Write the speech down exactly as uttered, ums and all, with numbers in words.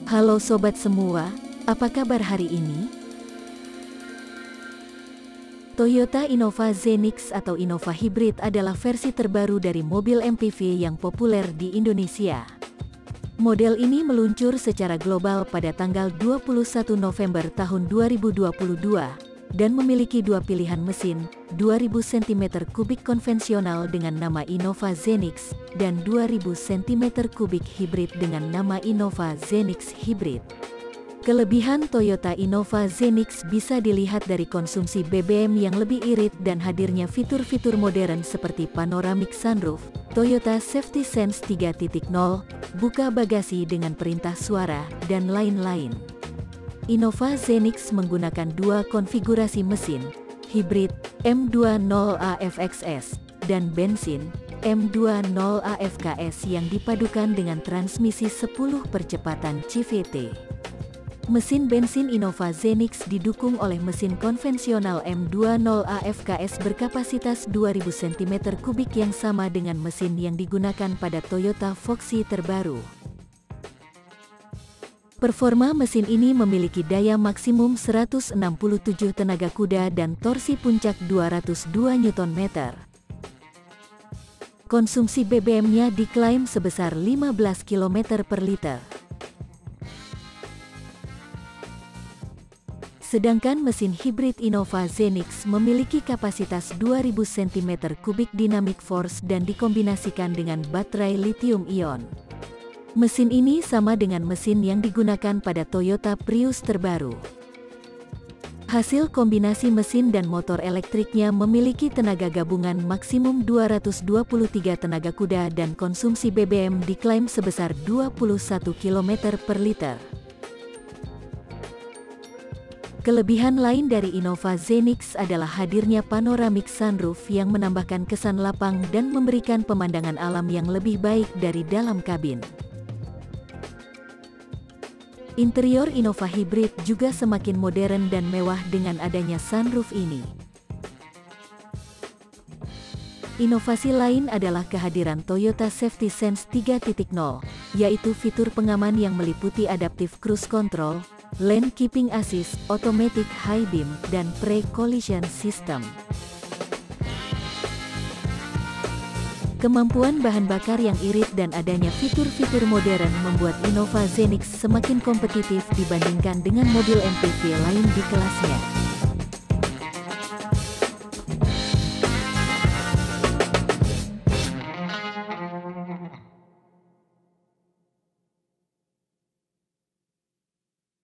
Halo sobat semua, apa kabar hari ini? Toyota Innova Zenix atau Innova Hybrid adalah versi terbaru dari mobil M P V yang populer di Indonesia. Model ini meluncur secara global pada tanggal dua puluh satu November tahun dua ribu dua puluh dua dan memiliki dua pilihan mesin, dua ribu sentimeter kubik konvensional dengan nama Innova Zenix dan dua ribu sentimeter kubik hybrid dengan nama Innova Zenix Hybrid. Kelebihan Toyota Innova Zenix bisa dilihat dari konsumsi B B M yang lebih irit dan hadirnya fitur-fitur modern seperti panoramic sunroof, Toyota Safety Sense tiga titik nol, buka bagasi dengan perintah suara, dan lain-lain. Innova Zenix menggunakan dua konfigurasi mesin, hybrid M dua puluh A F X S dan bensin M dua puluh A F K S yang dipadukan dengan transmisi sepuluh percepatan C V T. Mesin bensin Innova Zenix didukung oleh mesin konvensional M dua puluh A F K S berkapasitas dua ribu sentimeter kubik yang sama dengan mesin yang digunakan pada Toyota Foxy terbaru. Performa mesin ini memiliki daya maksimum seratus enam puluh tujuh tenaga kuda dan torsi puncak dua ratus dua Newton meter. Konsumsi B B M-nya diklaim sebesar lima belas kilometer per liter. Sedangkan mesin hybrid Innova Zenix memiliki kapasitas dua ribu sentimeter kubik dynamic force dan dikombinasikan dengan baterai lithium-ion. Mesin ini sama dengan mesin yang digunakan pada Toyota Prius terbaru. Hasil kombinasi mesin dan motor elektriknya memiliki tenaga gabungan maksimum dua ratus dua puluh tiga tenaga kuda dan konsumsi B B M diklaim sebesar dua puluh satu kilometer per liter. Kelebihan lain dari Innova Zenix adalah hadirnya panoramic sunroof yang menambahkan kesan lapang dan memberikan pemandangan alam yang lebih baik dari dalam kabin. Interior Innova Hybrid juga semakin modern dan mewah dengan adanya sunroof ini. Inovasi lain adalah kehadiran Toyota Safety Sense tiga titik nol, yaitu fitur pengaman yang meliputi adaptive cruise control, lane keeping assist, automatic high beam, dan pre-collision system. Kemampuan bahan bakar yang irit dan adanya fitur-fitur modern membuat Innova Zenix semakin kompetitif dibandingkan dengan mobil M P V lain di kelasnya.